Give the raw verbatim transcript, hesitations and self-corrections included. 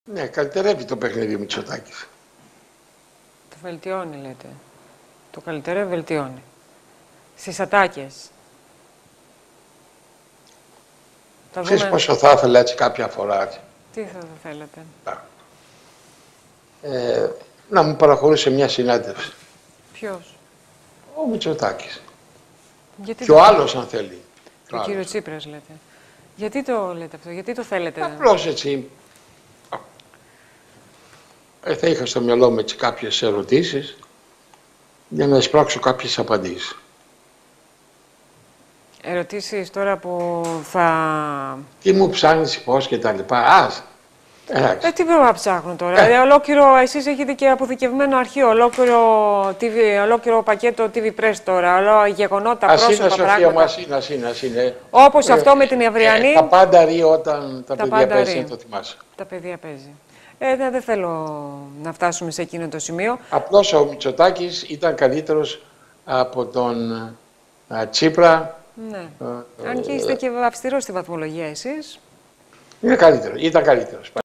Ναι, καλυτερεύει το παιχνίδι ο Μητσοτάκης. Το βελτιώνει, λέτε. Το καλυτερεύει, βελτιώνει. Στις ατάκες. Ξέρεις δούμε... πόσο θα ήθελα έτσι κάποια φορά. Τι θα θέλετε. Ε, να μου παραχωρούσε μια συνέντευξη. Ποιος? Ο Μητσοτάκης. Γιατί και ο άλλος αν θέλει. Ο κύριο Τσίπρας λέτε. Γιατί το λέτε αυτό, γιατί το θέλετε? Απλώς έτσι. Ε, θα είχα στο μυαλό μου έτσι κάποιες ερωτήσεις για να εισπράξω κάποιες απαντήσεις. Ερωτήσεις τώρα που θα... Τι μου ψάχνεις, πώς και τα λοιπά. Ας. Ε, τι πρέπει να ψάχνουν τώρα. Ε. Ολόκληρο, εσείς έχετε και αποθηκευμένο αρχείο, ολόκληρο, τι βι, ολόκληρο πακέτο τι βι Press τώρα, όλα γεγονότα, ας πρόσωπα, είναι, πράγματα. Σοφία, μας είναι, ας είναι, ας είναι. Όπως ε, αυτό με την Ευριανή. Ε, τα πάντα ρί όταν τα, τα παιδιά παίζει, ρί. να το θυμάσαι. Τα παιδιά παίζει. Ε, δεν, δεν θέλω να φτάσουμε σε εκείνο το σημείο. Απλώς ο Μητσοτάκης ήταν καλύτερος από τον α, Τσίπρα. Ναι. Ε, Αν και είστε και αυστηρός στη βαθμολογία εσείς. Είναι καλύτερο, ήταν καλύτερος.